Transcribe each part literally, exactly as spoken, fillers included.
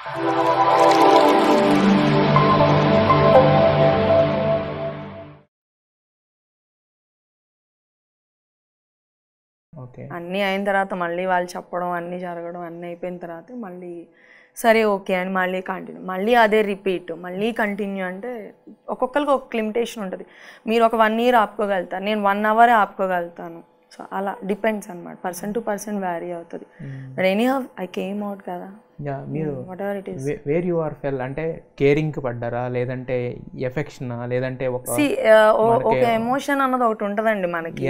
అన్నీ అయిన తర్వాత మళ్ళీ వాళ్ళు చెప్పడం అన్నీ జరగడం అన్నీ అయిపోయిన తర్వాత మళ్ళీ సరే ఓకే అని మళ్ళీ కంటిన్యూ, మళ్ళీ అదే రిపీట్, మళ్ళీ కంటిన్యూ. అంటే ఒక్కొక్కరికి ఒక లిమిటేషన్ ఉంటుంది. మీరు ఒక వన్ ఇయర్ ఆపుకోగలుగుతారు, నేను వన్ అవరే ఆపుకోగలుగుతాను. సో అలా డిపెండ్స్ అనమాట, పర్సన్ టు పర్సన్ వ్యారీ అవుతుంది. But anyhow I came out కదా. మీరు whatever it is. Where you are fell అంటే కేరింగ్కి పడ్డారా, లేదంటే ఎఫెక్షనా, లేదంటే ఒక ఒక ఎమోషన్ అన్నది ఒకటి ఉంటుందండి మనకి.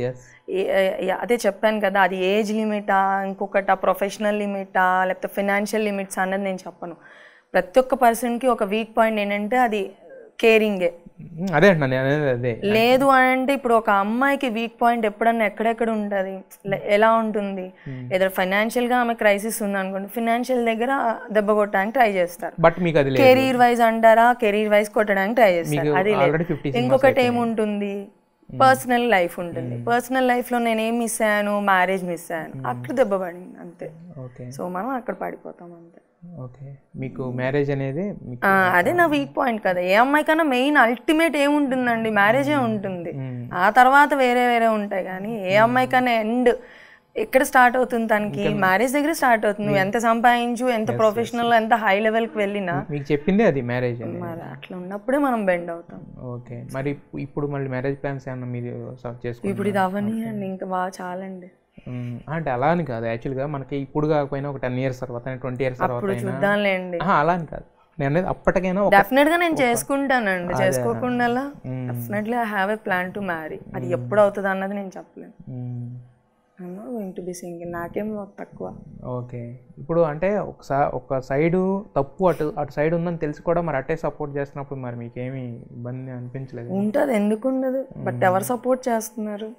అదే చెప్పాను కదా, అది ఏజ్ లిమిటా, ఇంకొకటి ప్రొఫెషనల్ లిమిటా, లేకపోతే ఫినాన్షియల్ లిమిట్స్ అన్నది నేను చెప్పను. ప్రతి ఒక్క పర్సన్కి ఒక వీక్ పాయింట్ ఏంటంటే అది కేరింగే. అదే అదే లేదు అని అంటే ఇప్పుడు ఒక అమ్మాయికి వీక్ పాయింట్ ఎప్పుడన్నా ఎక్కడెక్కడ ఉంటుంది, ఎలా ఉంటుంది, ఏదో ఫైనాన్షియల్ గా ఆమె క్రైసిస్ ఉంది అనుకోండి, ఫినాన్షియల్ దగ్గర దెబ్బ కొట్టడానికి ట్రై చేస్తారు. బట్ మీకు అది కెరీర్ వైజ్ అంటారా, కెరీర్ వైజ్ కొట్టడానికి ట్రై చేస్తారు. అది ఇంకొకటి ఏముంటుంది, పర్సనల్ లైఫ్ ఉంటుంది. పర్సనల్ లైఫ్ లో నేను ఏం మిస్ అయ్యాను, మ్యారేజ్ మిస్ అయ్యాను, అక్కడ దెబ్బ పడింది అంతే. సో మనం అక్కడ పడిపోతాం అంతే. ఓకే, మీకు మ్యారేజ్ అనేది అదే నా వీక్ పాయింట్ కదా. ఏ అమ్మాయి కన్నా మెయిన్ అల్టిమేట్ ఏముంటుందండి, మ్యారేజే ఉంటుంది. ఆ తర్వాత వేరే వేరే ఉంటాయి, కానీ ఏ అమ్మాయి కన్నా ఎండ్ ఎక్కడ స్టార్ట్ అవుతుంది తనకి, మ్యారేజ్ దగ్గర స్టార్ట్ అవుతుంది. నువ్వు ఎంత సంపాదించు, ఎంత ప్రొఫెషనల్, ఎంత హై లెవెల్కి వెళ్ళినా మీకు చెప్పింది అది మ్యారేజ్. మరి అట్లా ఉన్నప్పుడే మనం బెండ్ అవుతాం. ఓకే, మరి ఇప్పుడు మళ్ళీ మ్యారేజ్ ప్లాన్స్ ఏమన్నా మీరు చేసుకుంటారు? ఇప్పుడు ఇది అవనియండి, ఇంకా బాగా చాలండి. అంటే అలా అని కాదు, యాక్చువల్గా మనకి ఇప్పుడు కాకపోయినా ఒక టెన్ ఇయర్స్ తర్వాత, ట్వంటీ ఇయర్స్ తర్వాత చూద్దాంలేండి. అలా అని కాదు, నేను అప్పటికైనా డెఫినెట్ గా నేను చేసుకుంటానండి, చేసుకోకుండా definitely I have a plan to marry. అది ఎప్పుడు అవుతుంది అన్నది నేను చెప్పలేను. గోయింగ్ టు బి సింగిల్, నాకేం తక్కువ. ఓకే, ఇప్పుడు అంటే ఒకసారి ఒక సైడు తప్పు అటు అటు సైడ్ ఉందని తెలిసి కూడా మరి అట్టే సపోర్ట్ చేస్తున్నప్పుడు మరి మీకేమి ఇబ్బంది అనిపించలేదు? ఉంటుంది, ఎందుకు ఉండదు. బట్ ఎవరు సపోర్ట్ చేస్తున్నారు,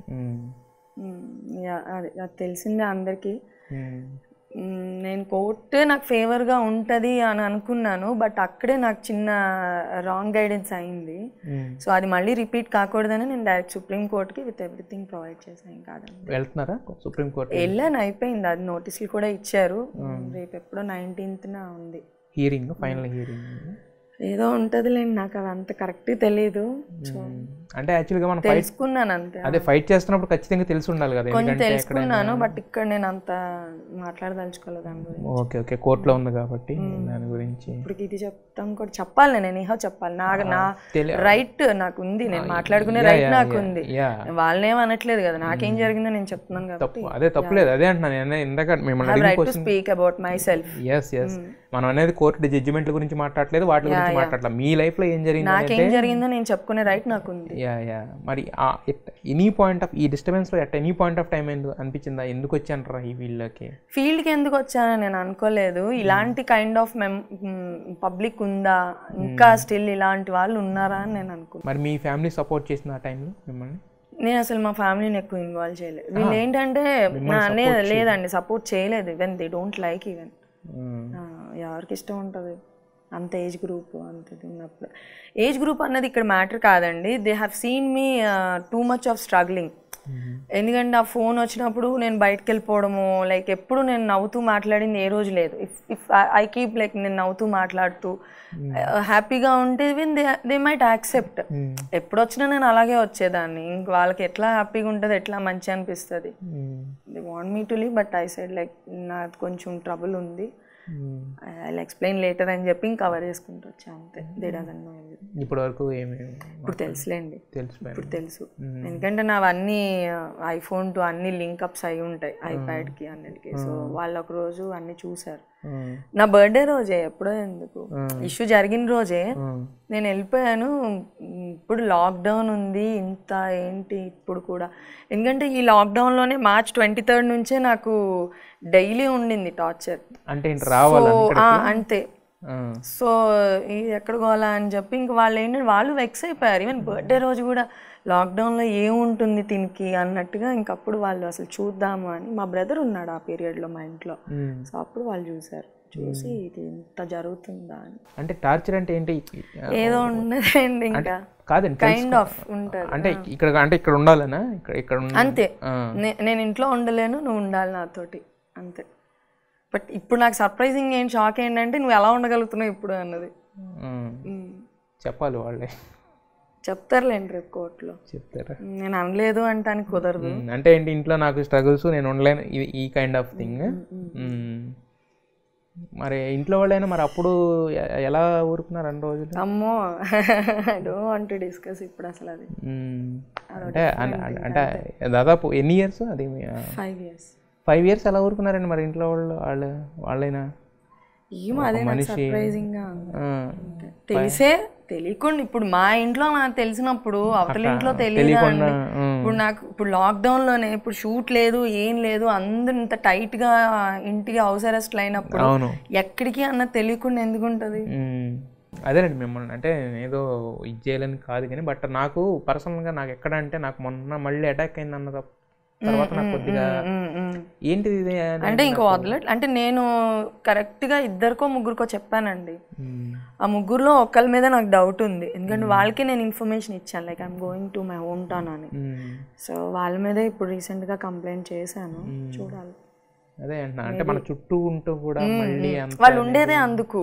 అది అది తెలిసిందే అందరికీ. నేను కోర్టే నాకు ఫేవర్గా ఉంటుంది అని అనుకున్నాను, బట్ అక్కడే నాకు చిన్న రాంగ్ గైడెన్స్ అయింది. సో అది మళ్ళీ రిపీట్ కాకూడదని నేను డైరెక్ట్ సుప్రీం కోర్ట్కి విత్ ఎవ్రీథింగ్ ప్రొవైడ్ చేశాను. కాదండి, వెళ్తున్నారా సుప్రీం కోర్ట్? వెళ్ళాను, అయిపోయింది. అది నోటీసులు కూడా ఇచ్చారు. రేపు ఎప్పుడో నైన్టీన్త్న ఉంది హియరింగ్, ఫైనల్ హియరింగ్ ఏదో ఉంటుందిలేండి, నాకు అది అంత కరెక్ట్ తెలీదు. అంటే యాక్చువల్గా మనం తెలుసుకున్నాను అంతే. అదే ఫైట్ చేస్తున్నప్పుడు ఖచ్చితంగా తెలిసి ఉండాలి కదా. కొంచెం తెలుసుకున్నాను, బట్ ఇక్కడ నేను అంత మాట్లాడదలుచుకోలేదు దాని గురించి. ఓకే ఓకే, కోర్టులో ఉంది కాబట్టి దాని గురించి ఇప్పుడు ఇది చెప్తాం కూడా చెప్పాలి, నేను ఏహో చెప్పాలి. నాకు నా రైట్ నాకు ఉంది, నేను మాట్లాడుకునే రైట్ నాకు ఉంది. వాళ్ళనేం అనట్లేదు కదా, నాకేం జరిగిందో నేను చెప్తున్నాను కాబట్టి. అదే తప్పులేదు, అదే అంటున్నాను ఇందాక మిమ్మల్ని right to speak about myself. Yes yes, మనం అనేది కోర్టు జడ్జిమెంట్ల గురించి మాట్లాడలేదు, వాటి గురించి మాట్లాడలేదు. మీ లైఫ్ లో ఏం జరిగింది, నాకేం జరిగిందో నేను చెప్పుకునే రైట్ నాకు ఉంది. యా యా, మరి ఎనీ పాయింట్ ఆఫ్ ఈ డిస్టర్బెన్స్ లో at any point of time ఎందుకు అనిపించిందా, ఎందుకు వచ్చానరా ఈ ఫీల్డ్లోకి? ఫీల్డ్కి ఎందుకు వచ్చానో నేను అనుకోలేదు. ఇలాంటి కైండ్ ఆఫ్ మెం పబ్లిక్ ఉందా, ఇంకా స్టిల్ ఇలాంటి వాళ్ళు ఉన్నారా అని నేను అనుకున్నాను. మరి మీ ఫ్యామిలీ సపోర్ట్ చేసిన ఆ టైంలో మిమ్మల్ని? నేను అసలు మా ఫ్యామిలీని ఎక్కువ ఇన్వాల్వ్ చేయలేదు. వీళ్ళు ఏంటంటే లేదండి సపోర్ట్ చేయలేదు, even they don't like. Even ఎవరికి ఇష్టం ఉంటుంది అంత ఏజ్ గ్రూప్ అంతది ఉన్నప్పుడు. ఏజ్ గ్రూప్ అన్నది ఇక్కడ మ్యాటర్ కాదండి. They have seen me too much of struggling. ఎందుకంటే ఆ ఫోన్ వచ్చినప్పుడు నేను బయటకు వెళ్ళిపోవడము, లైక్ ఎప్పుడు నేను నవ్వుతూ మాట్లాడింది ఏ రోజు లేదు. If if I keep like నేను నవ్వుతూ మాట్లాడుతూ హ్యాపీగా ఉంటే even they they might accept. ఎప్పుడు వచ్చినా నేను అలాగే వచ్చేదాన్ని. ఇంక వాళ్ళకి ఎట్లా హ్యాపీగా ఉంటుంది, ఎట్లా మంచి అనిపిస్తుంది. They want me to leave, but I side like నాకు కొంచెం ట్రబుల్ ఉంది, ఐ ఎక్స్ప్లెయిన్ లేటర్ అని చెప్పి ఇంకా కవర్ చేసుకుంటూ వచ్చా అంతే. They doesn't know everything. ఇప్పుడు వరకు ఏమి ఇప్పుడు తెలుసులేండి, తెలుసు ఇప్పుడు తెలుసు. ఎందుకంటే నావన్నీ ఐఫోన్ టు అన్ని లింకప్స్ అయి ఉంటాయి ఐప్యాడ్కి అన్నిటికీ. సో వాళ్ళు ఒక రోజు అన్ని చూసారు. నా బర్త్డే రోజే, ఎప్పుడో ఎందుకు ఇష్యూ జరిగిన రోజే నేను వెళ్ళిపోయాను. ఇప్పుడు లాక్డౌన్ ఉంది ఇంత ఏంటి ఇప్పుడు కూడా, ఎందుకంటే ఈ లాక్డౌన్లోనే మార్చ్ ట్వంటీ థర్డ్ నుంచే నాకు డైలీ ఉండింది టార్చర్. అంటే అంతే. సో ఇది ఎక్కడ పోవాలా అని చెప్పి ఇంక వాళ్ళు ఏంటంటే వాళ్ళు వెక్స్ అయిపోయారు. ఈవెన్ బర్త్డే రోజు కూడా లాక్డౌన్లో ఏముంటుంది దీనికి అన్నట్టుగా ఇంకప్పుడు వాళ్ళు అసలు చూద్దాము అని. మా బ్రదర్ ఉన్నాడు ఆ పీరియడ్లో మా ఇంట్లో. సో అప్పుడు వాళ్ళు చూసారు, చూసి ఇది ఇంత జరుగుతుందా అని. అంటే టార్చర్ అంటే ఏంటి? ఏదో ఉండదండి ఇంకా కాదండి, కైండ్ ఆఫ్ ఉంటుంది. అంటే ఇక్కడ అంటే ఇక్కడ ఉండాలనా, ఇక్కడ ఇక్కడ అంతే. నేను ఇంట్లో ఉండలేను, నువ్వు ఉండాలి నాతోటి అంతే. బట్ ఇప్పుడు నాకు సర్ప్రైజింగ్ ఏంటి షాక్ ఏంటంటే నువ్వు ఎలా ఉండగలుగుతున్నావు ఇప్పుడు అన్నది. చెప్పాలి వాళ్ళే చెప్తారులేండి రేపు కోర్టులో చెప్తారా. నేను అనలేదు అంటానికి కుదరదు. అంటే ఏంటి ఇంట్లో నాకు స్ట్రగుల్స్ నేను ఉండలేను ఈ కైండ్ ఆఫ్ థింగ్. మరి ఇంట్లో వాళ్ళైనా మరి అప్పుడు ఎలా ఊరుకున్నారు అన్ని రోజులు? అమ్మో I don't want to discuss ఇప్పుడు అసలు అది. అంటే అంటే దాదాపు ఎన్ని ఇయర్స్ అది? ఫైవ్ ఇయర్స్ ఫైవ్ ఇయర్స్ ఎలా ఊరుకున్నారండి మరి ఇంట్లో వాళ్ళు? వాళ్ళు వాళ్ళైనా ఏమో అదే సర్ప్రైజింగ్ గా తెలిసే తెలియకుండా ఇప్పుడు మా ఇంట్లో నాకు తెలిసినప్పుడు అవతల ఇంట్లో తెలియదు. ఇప్పుడు నాకు ఇప్పుడు లాక్డౌన్ లోనే ఇప్పుడు షూట్ లేదు ఏం లేదు అందరూ ఇంత టైట్ గా ఇంటికి హౌస్ అరెస్ట్ అయినప్పుడు ఎక్కడికి అన్న తెలియకుండా ఎందుకు ఉంటది? అదేనండి మిమ్మల్ని అంటే ఏదో ఇది చేయాలని కాదు కానీ బట్ నాకు పర్సనల్గా నాకు ఎక్కడ అంటే నాకు మొన్న మళ్ళీ అటాక్ అయింది అన్న తర్వాత నాకు కొద్దిగా ఏంటిది ఇది అంటే ఇంకో వదలట్ అంటే నేను కరెక్ట్గా ఇద్దరికో ముగ్గురికో చెప్పానండి. ఆ ముగ్గురులో ఒకళ్ళ మీద నాకు డౌట్ ఉంది ఎందుకంటే వాళ్ళకి నేను ఇన్ఫర్మేషన్ ఇచ్చాను like I'm going to my home town అని. సో వాళ్ళ మీదే ఇప్పుడు రీసెంట్గా కంప్లైంట్ చేశాను, చూడాలి. అదే అంటే మన చుట్టూ ఉంటూ కూడా మళ్ళీ వాళ్ళు ఉండేదే అందుకు.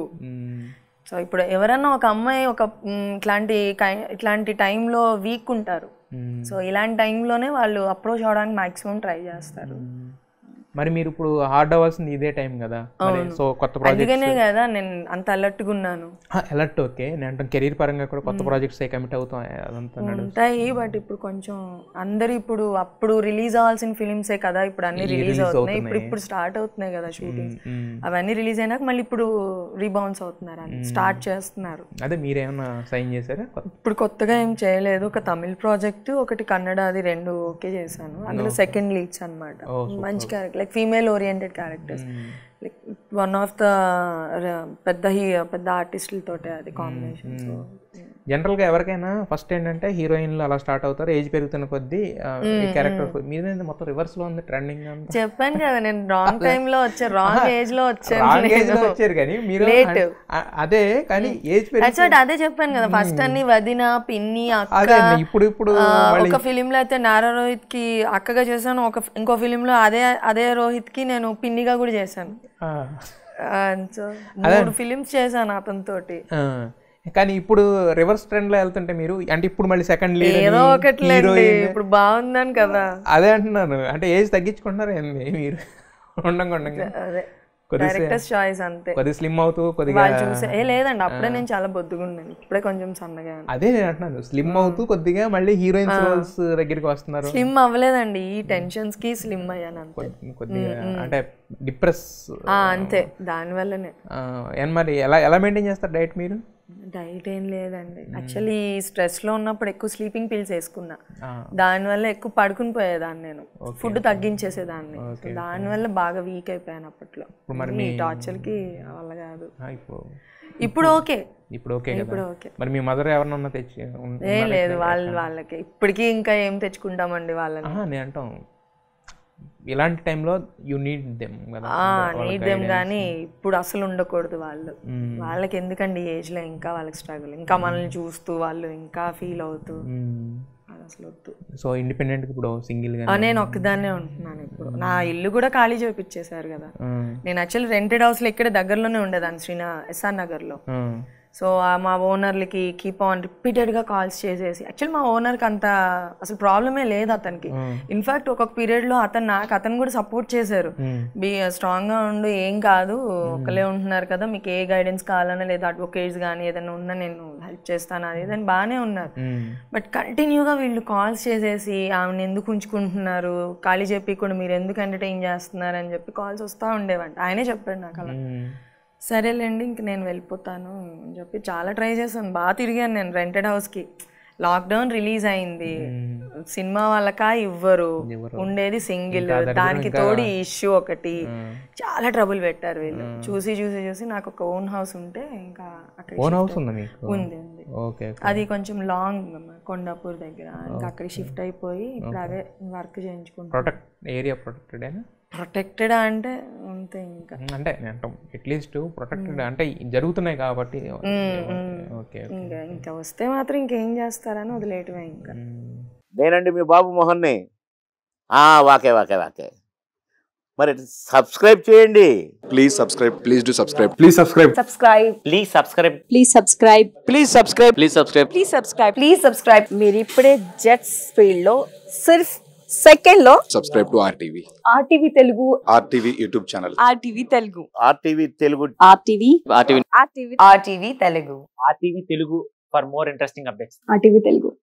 సో ఇప్పుడు ఎవరన్నా ఒక అమ్మాయి ఒక ఇట్లాంటి ఇట్లాంటి టైంలో వీక్ ఉంటారు. సో ఇలాంటి టైంలోనే వాళ్ళు అప్రోచ్ అవడానికి మాక్సిమం ట్రై చేస్తారు. మరి మీరు ఇప్పుడు హార్డ్ అవ్వాల్సింది ఇదే టైం కదా. సో కొత్త ప్రాజెక్ట్స్ అందుకనే కదా నేను అంత అలర్ట్గా ఉన్నాను. అలర్ట్ ఓకే, నేను అంటే కెరీర్ పరంగా కూడా కొత్త ప్రాజెక్ట్స్ కమిట్ అవుతాం అదంతా ఉంటాయి. బట్ ఇప్పుడు కొంచెం అందరు ఇప్పుడు అప్పుడు రిలీజ్ అవ్వాల్సిన ఫిలిమ్సే కదా ఇప్పుడు అన్ని రిలీజ్ అవుతున్నాయి. ఇప్పుడు ఇప్పుడు స్టార్ట్ అవుతున్నాయి కదా షూటింగ్స్, అవన్నీ రిలీజ్ అయినాక మళ్ళీ ఇప్పుడు రీబౌన్స్ అవుతున్నారు అని స్టార్ట్ చేస్తున్నారు. అదే మీరేమన్నా సైన్ చేశారా? ఇప్పుడు కొత్తగా ఏం చేయలేదు. ఒక తమిళ్ ప్రాజెక్ట్ ఒకటి కన్నడ అది రెండు ఓకే చేశాను. అందులో సెకండ్ లీడ్స్ అనమాట. మంచి character like female oriented characters like one of the పెద్ద పెద్ద ఆర్టిస్టులతోటే అది కాంబినేషన్. సో జనరల్గా ఎవరికైనా ఫస్ట్ ఏంటంటే హీరోయిన్లు అలా స్టార్ట్ అవుతారు, ఏజ్ పెరుగుతున్న కొద్దీ క్యారెక్టర్ మీద మొత్తం రివర్స్ లో ఉంది ట్రెండింగ్. చెప్పాను కదా నేను రాంగ్ టైమ్ లో వచ్చాను, రాంగ్ ఏజ్ లో వచ్చాను. వచ్చారు కానీ మీరు అదే కానీ ఏజ్ అదే చెప్పాను కదా ఫస్ట్ అన్ని వదిన పిన్ని అక్క. ఇప్పుడు ఇప్పుడు ఒక ఫిలిం లో అయితే నారా రోహిత్ కి అక్కగా చేశాను, ఒక ఇంకో ఫిలిం లో అదే అదే రోహిత్ కి నేను పిన్నిగా కూడా చేశాను. సో మూడు ఫిలిమ్స్ చేశాను అతనితోటి. కానీ ఇప్పుడు రివర్స్ ట్రెండ్ లో వెళ్తుంటే మీరు అంటే ఇప్పుడు మళ్ళీ సెకండ్ లీడ్ ఏదో ఒకటి ఇప్పుడు బాగుందని కదా. అదే అంటున్నాను, అంటే ఏజ్ తగ్గించుకుంటున్నారు ఏంది మీరు? ఉండంగా ఉండంగా డైరెక్టర్స్ చాయిస్ అంతే. కొద్దిగా స్లిమ్ అవుతూ కొద్దిగా చూసే ఏ లేదండి అప్పుడే నేను చాలా బొద్దుగా ఉన్నాను, ఇప్పుడే కొంచెం సన్నగా. అదే నేను అంటున్నాను స్లిమ్ అవుతూ కొద్దిగా మళ్ళీ హీరోయిన్స్ రోల్స్ దగ్గరికి వస్తున్నారు. స్లిమ్ అవ్వలేదండి, ఈ టెన్షన్స్ కి స్లిమ్ అయ్యాను అంతే. కొద్దిగా అంటే డిప్రెస్ అంతే దానివల్లనే. మరి ఎలా ఎలా మెయింటైన్ చేస్తారు డైట్ మీరు? డైట్ ఏం లేదండి, యాక్చువల్లీ స్ట్రెస్ లో ఉన్నప్పుడు ఎక్కువ స్లీపింగ్ పిల్స్ వేసుకున్నా, దానివల్ల ఎక్కువ పడుకుని పోయేదాన్ని, నేను ఫుడ్ తగ్గించేసేదాన్ని, దానివల్ల బాగా వీక్ అయిపోయాను అప్పట్లో. ఈ టార్చర్ కి వల్ల కాదు. ఇప్పుడు ఓకే ఇప్పుడు ఓకే ఇప్పుడు ఓకే. మరి మీ మదర్ ఎవరన్నా తెచ్చి? ఏ లేదు, వాళ్ళ వాళ్ళకి ఇప్పటికీ ఇంకా ఏం తెచ్చుకుంటామండి వాళ్ళని. నేను అంటాం ఇలాంటి టైంలో యూ నీడ్ దెమ్ కదా. నీడ్ దెమ్ కానీ ఇప్పుడు అసలు ఉండకూడదు వాళ్ళు. వాళ్ళకి ఎందుకండి ఏజ్ లో ఇంకా వాళ్ళకి స్ట్రగుల్, ఇంకా మనల్ని చూస్తూ వాళ్ళు ఇంకా ఫీల్ అవుతూ అది అసలు వద్దు. సో ఇండిపెండెంట్ ఇప్పుడు సింగిల్ గా నేను ఒక్కదాన్నే ఉంటున్నాను ఇప్పుడు. నా ఇల్లు కూడా ఖాళీ చేయించేశారు కదా. నేను యాక్చువల్లీ రెంటెడ్ హౌస్ లో ఇక్కడ దగ్గరలోనే ఉండేదాన్ని, శ్రీనా ఎస్ఆర్ నగర్ లో. సో మా ఓనర్లకి కీప్ ఆన్ రిపీటెడ్గా కాల్స్ చేసేసి, యాక్చువల్ మా ఓనర్కి అంత అసలు ప్రాబ్లమే లేదు అతనికి. ఇన్ఫాక్ట్ ఒక్కొక్క పీరియడ్లో అతను నాకు అతను కూడా సపోర్ట్ చేశారు, బీ స్ట్రాంగ్గా ఉండు ఏం కాదు ఒకళ్ళే ఉంటున్నారు కదా, మీకు ఏ గైడెన్స్ కావాలన్నా లేదా అడ్వకేట్స్ కానీ ఏదైనా ఉన్నా నేను హెల్ప్ చేస్తాను అది దాన్ని బాగానే ఉన్నారు. బట్ కంటిన్యూగా వీళ్ళు కాల్స్ చేసేసి ఆమెను ఎందుకు ఉంచుకుంటున్నారు, ఖాళీ చెప్పకుండా మీరు ఎందుకు ఎంటర్టైన్ చేస్తున్నారు అని చెప్పి కాల్స్ వస్తూ ఉండేవంట. ఆయనే చెప్పాడు నాకు అలా. సరేలేండి ఇంక నేను వెళ్ళిపోతాను అని చెప్పి చాలా ట్రై చేశాను, బాగా తిరిగాను నేను రెంటెడ్ హౌస్కి. లాక్డౌన్ రిలీజ్ అయింది, సినిమా వాళ్ళకా ఇవ్వరు, ఉండేది సింగిల్, దానికి తోడు ఇష్యూ ఒకటి, చాలా ట్రబుల్ పెట్టారు వీళ్ళు. చూసి చూసి చూసి నాకు ఒక ఓన్ హౌస్ ఉంటే ఇంకా అక్కడ ఉంది ఉంది అది కొంచెం లాంగ్ కొండాపూర్ దగ్గర, ఇంకా అక్కడ షిఫ్ట్ అయిపోయి ఇప్పుడు అదే వర్క్ చేయించుకుంటాను. ప్రొటెక్టెడ్ అంటే అంతే, ఇంకా అంటే అట్లీస్ట్ ప్రొటెక్టెడ్ అంటే జరుగుతున్నాయి కాబట్టి ఇంకా ఇంకా వస్తే మాత్రం ఇంకేం చేస్తారని వదిలేయటమే. ఇంకా నేనండి మీ బాబు మోహన్ని. వాకే వాకే వాకే మరి సబ్స్క్రైబ్ చేయండి. Please subscribe. Please do subscribe. Please subscribe. Subscribe please subscribe. Please subscribe. Please subscribe. Please subscribe. Please subscribe. Please subscribe. మీరు ఇప్పుడే జెట్స్ ఫీల్డ్ లో సిర్ఫ్ సెకండ్ లో subscribe to RTV. RTV Telugu. RTV YouTube channel. RTV Telugu. RTV Telugu. RTV. RTV RTV. RTV Telugu. RTV Telugu for more interesting updates. RTV Telugu.